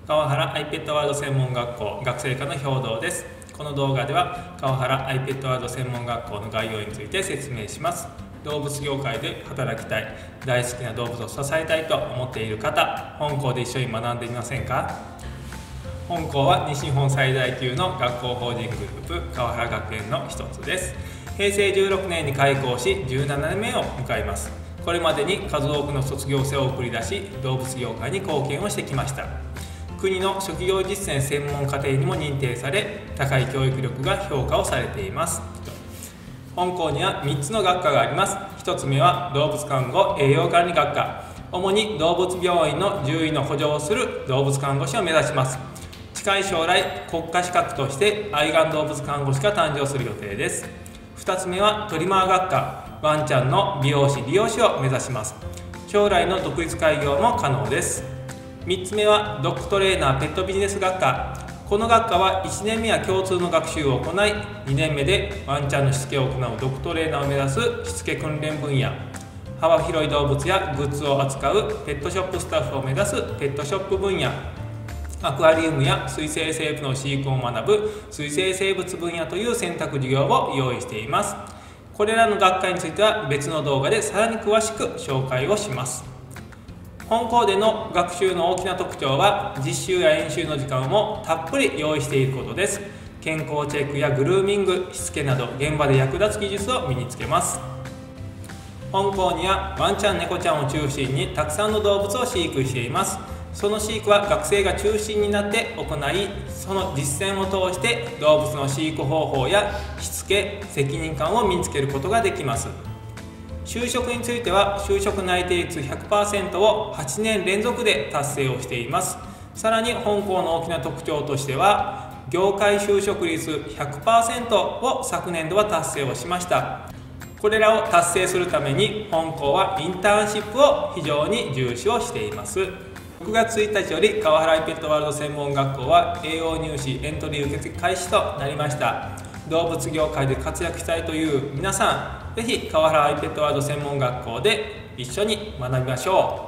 川原 iPet ワールド専門学校学生課の兵道です。この動画では川原 iPet ワールド専門学校の概要について説明します。動物業界で働きたい、大好きな動物を支えたいと思っている方、本校で一緒に学んでみませんか？本校は西日本最大級の学校法人グループ川原学園の一つです。平成16年に開校し17年目を迎えます。これまでに数多くの卒業生を送り出し、動物業界に貢献をしてきました。国の職業実践専門課程にも認定され、高い教育力が評価をされています。本校には3つの学科があります。1つ目は動物看護栄養管理学科。主に動物病院の獣医の補助をする動物看護師を目指します。近い将来、国家資格として愛玩動物看護師が誕生する予定です。2つ目はトリマー学科。ワンちゃんの美容師・理容師を目指します。将来の独立開業も可能です。3つ目はドッグトレーナー・ペットビジネス学科。この学科は1年目は共通の学習を行い、2年目でワンちゃんのしつけを行うドッグトレーナーを目指すしつけ訓練分野、幅広い動物やグッズを扱うペットショップスタッフを目指すペットショップ分野、アクアリウムや水生生物の飼育を学ぶ水生生物分野という選択授業を用意しています。これらの学科については別の動画でさらに詳しく紹介をします。本校での学習の大きな特徴は、実習や演習の時間をたっぷり用意していることです。健康チェックやグルーミング、しつけなど現場で役立つ技術を身につけます。本校にはワンちゃん、猫ちゃんを中心にたくさんの動物を飼育しています。その飼育は学生が中心になって行い、その実践を通して動物の飼育方法やしつけ、責任感を身につけることができます。就職については、就職内定率 100% を8年連続で達成をしています。さらに本校の大きな特徴としては、業界就職率 100% を昨年度は達成をしました。これらを達成するために本校はインターンシップを非常に重視をしています。6月1日より川原 iPet ワールド専門学校は栄養入試エントリー受付開始となりました。動物業界で活躍したいという皆さん、ぜひ川原 iPet ワールド専門学校で一緒に学びましょう。